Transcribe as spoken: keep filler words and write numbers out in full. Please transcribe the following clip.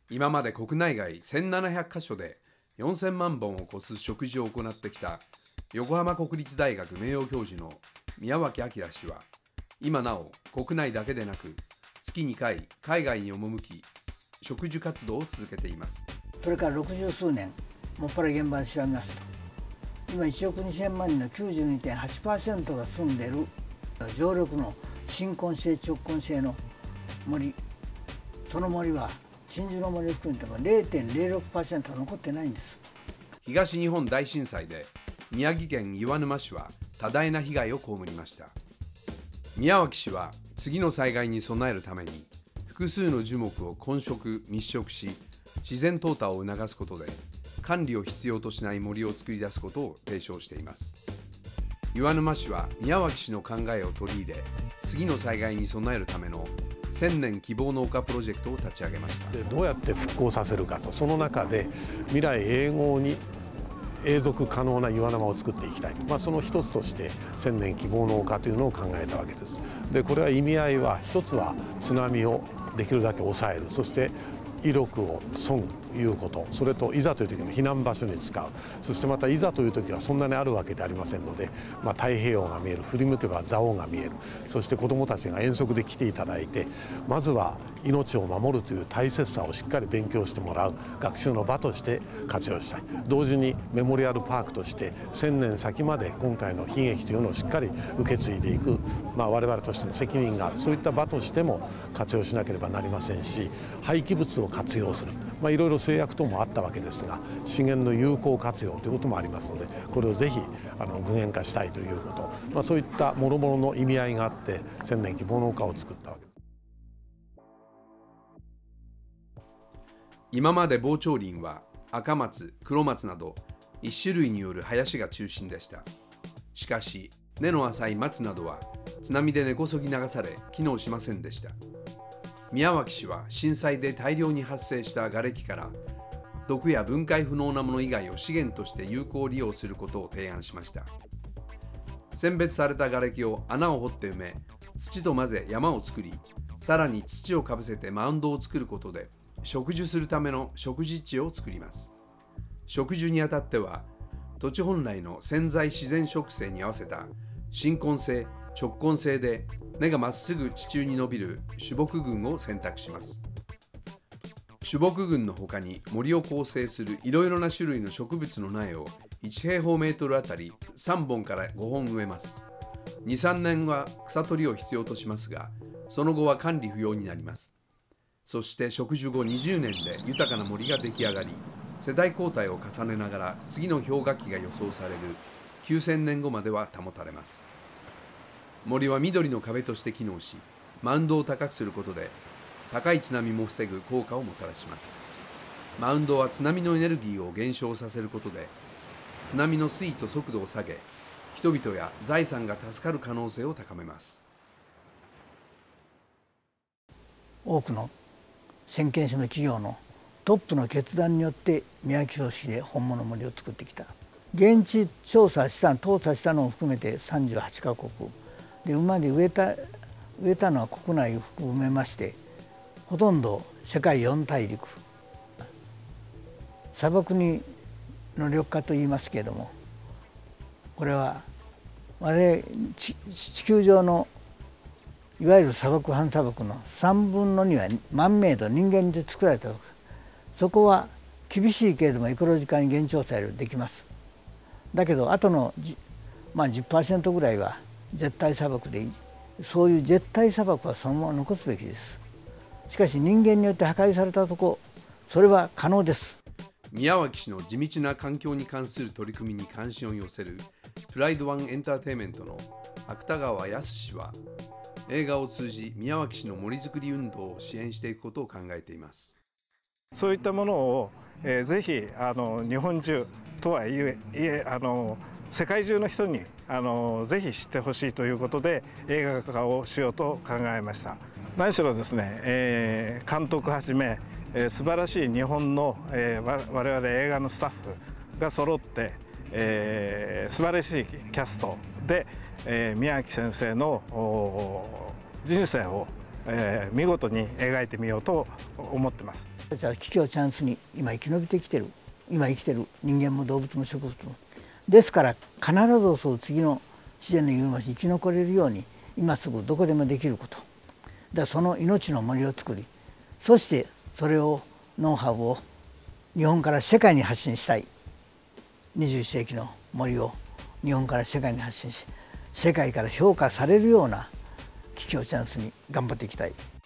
今まで国内外せんななひゃくかしょでよんせんまんぼんを超す植樹を行ってきた横浜国立大学名誉教授の宮脇明氏は、今なお国内だけでなく月にかい海外に赴き植樹活動を続けています。 それから六十数年もっぱら現場で調べますと、今いちおくにせんまんにんの きゅうじゅうにてんはちパーセント が住んでいる常緑の新根性直根性の森、その森は鎮守の森を含めても れいてんれいろくパーセント 残ってないんです。 東日本大震災で宮城県岩沼市は多大な被害を被りました。宮脇氏は次の災害に備えるために複数の樹木を混植密植し、自然淘汰を促すことで管理を必要としない森を作り出すことを提唱しています。岩沼市は宮脇氏の考えを取り入れ、次の災害に備えるための千年希望の丘プロジェクトを立ち上げました。 でどうやって復興させるかと、その中で未来永劫に永続可能な岩沼を作っていきたい、まあ、その一つとして千年希望の丘というのを考えたわけです。でこれは意味合いは、一つは津波をできるだけ抑える、そして威力を削ぐということ、それといざという時の避難場所に使う、そしてまたいざという時はそんなにあるわけでありませんので、まあ、太平洋が見える、振り向けば蔵王が見える、そして子どもたちが遠足で来ていただいて、まずは命を守るという大切さをしっかり勉強してもらう学習の場として活用したい。同時にメモリアルパークとして千年先まで今回の悲劇というのをしっかり受け継いでいく、まあ、我々としての責任がある、そういった場としても活用しなければなりませんし、廃棄物を活用する、まあ、いろいろ制約等もあったわけですが、資源の有効活用ということもありますので、これをぜひあの具現化したいということ、まあ、そういったもろもろの意味合いがあって千年希望の丘を作ったわけです。 今まで防潮林は赤松、黒松など一種類による林が中心でした。しかし根の浅い松などは津波で根こそぎ流され機能しませんでした。宮脇氏は震災で大量に発生した瓦礫から毒や分解不能なもの以外を資源として有効利用することを提案しました。選別された瓦礫を穴を掘って埋め、土と混ぜ山を作り、さらに土をかぶせてマウンドを作ることで植樹するための植樹地を作ります。植樹にあたっては土地本来の潜在自然植生に合わせた新根性直根性で根がまっすぐ地中に伸びる主木群を選択します。主木群の他に森を構成するいろいろな種類の植物の苗をいちへいほうメートルあたりさんぼんからごほん植えます。に、さんねんは草取りを必要としますが、その後は管理不要になります。そして植樹後にじゅうねんで豊かな森が出来上がり、世代交代を重ねながら次の氷河期が予想されるきゅうせんねんごまでは保たれます。森は緑の壁として機能し、マウンドを高くすることで高い津波も防ぐ効果をもたらします。マウンドは津波のエネルギーを減少させることで津波の水位と速度を下げ、人々や財産が助かる可能性を高めます。 多くの先見者の企業のトップの決断によって宮城市で本物森を作ってきた。現地調査した調査したのを含めてさんじゅうはちかこくで、馬で植えた植えたのは国内を含めましてほとんど世界よんたいりく、砂漠にの緑化と言いますけれども、これは我々地球上のいわゆる砂漠半砂漠のさんぶんのにはマンメイド、人間で作られたと。そこは厳しいけれどもエコロジカルに現地調査できます。だけどあとの、まあ、じゅっパーセントぐらいは絶対砂漠でいい。そういう絶対砂漠はそのまま残すべきです。しかし人間によって破壊されたとこ、それは可能です。 宮脇氏の地道な環境に関する取り組みに関心を寄せるプライドワンエンターテインメントの芥川康氏は、映画を通じ宮脇氏の森づくり運動を支援していくことを考えています。 そういったものを、えー、ぜひあの日本中とはいえいえあの世界中の人にあのぜひ知ってほしいということで映画化をしようと考えました。何しろですね、えー、監督はじめ、えー、素晴らしい日本の、えー、我々映画のスタッフが揃って、えー、素晴らしいキャストで、えー、宮脇先生の人生を、えー、見事に描いてみようと思ってます。 私たちは危機をチャンスに今生き延びてきてる、今生きてる人間も動物も植物も。ですから必ずそう次の自然の言うまし生き残れるように今すぐどこでもできること。だからその命の森を作り、そしてそれをノウハウを日本から世界に発信したい。にじゅういっ世紀の森を日本から世界に発信し、世界から評価されるような危機をチャンスに頑張っていきたい。